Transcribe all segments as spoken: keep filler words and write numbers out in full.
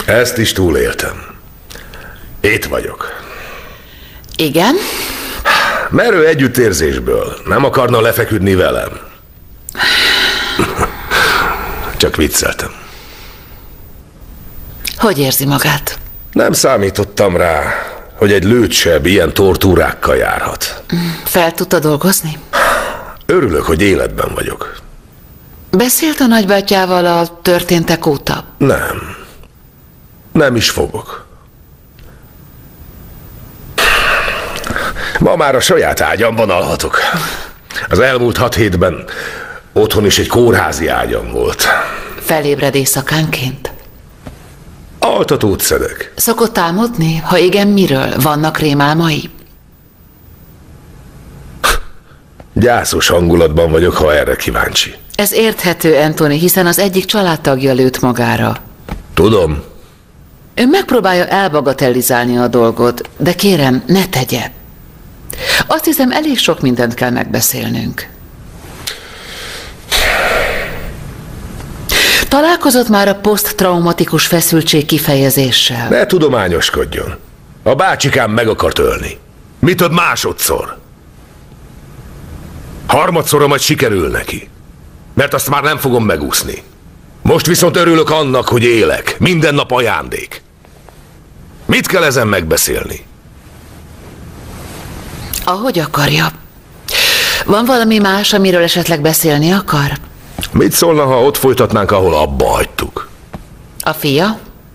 Ezt is túléltem. Itt vagyok. Igen? Merő együttérzésből. Nem akarna lefeküdni velem. Csak vicceltem. Hogy érzi magát? Nem számítottam rá, hogy egy lőtsebb ilyen tortúrákkal járhat. Fel tudta dolgozni? Örülök, hogy életben vagyok. Beszélt a nagybátyjával a történtek óta? Nem. Nem is fogok. Ma már a saját ágyamban alhatok. Az elmúlt hat hétben otthon is egy kórházi ágyam volt. Felébred éjszakánként? Altatót szedek. Szokott álmodni? Ha igen, miről? Vannak rémálmai? Gyászos hangulatban vagyok, ha erre kíváncsi. Ez érthető, Anthony, hiszen az egyik családtagja lőtt magára. Tudom. Ön megpróbálja elbagatelizálni a dolgot, de kérem, ne tegye. Azt hiszem, elég sok mindent kell megbeszélnünk. Találkozott már a poszttraumatikus feszültség kifejezéssel? Ne tudományoskodjon. A bácsikám meg akart ölni. Mi több másodszor. Harmadszorra majd sikerül neki. Mert azt már nem fogom megúszni. Most viszont örülök annak, hogy élek. Minden nap ajándék. Mit kell ezen megbeszélni? Ahogy akarja. Van valami más, amiről esetleg beszélni akar? Mit szólna, ha ott folytatnánk, ahol abba hagytuk? A fia?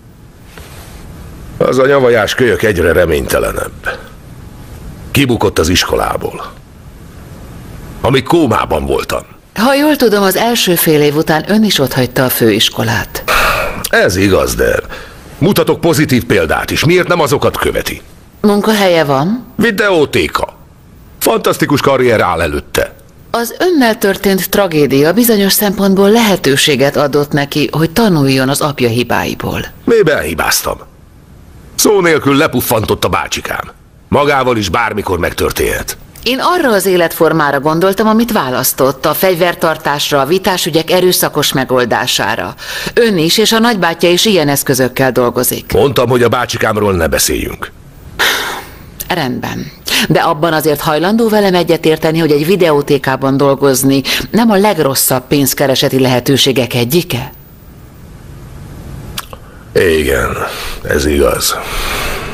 Az a nyavajás kölyök egyre reménytelenebb. Kibukott az iskolából. Amíg kómában voltam. Ha jól tudom, az első fél év után ön is otthagyta a főiskolát. Ez igaz, de mutatok pozitív példát is. Miért nem azokat követi? Munkahelye van? Videótéka. Fantasztikus karrier áll előtte. Az önnel történt tragédia bizonyos szempontból lehetőséget adott neki, hogy tanuljon az apja hibáiból. Miben hibáztam? Szó nélkül lepuffantott a bácsikám. Magával is bármikor megtörténhet. Én arra az életformára gondoltam, amit választott, a fegyvertartásra, a vitásügyek erőszakos megoldására. Ön is és a nagybátyja is ilyen eszközökkel dolgozik. Mondtam, hogy a bácsikámról ne beszéljünk. Rendben. De abban azért hajlandó velem egyetérteni, hogy egy videótékában dolgozni nem a legrosszabb pénzkereseti lehetőségek egyike? Igen, ez igaz.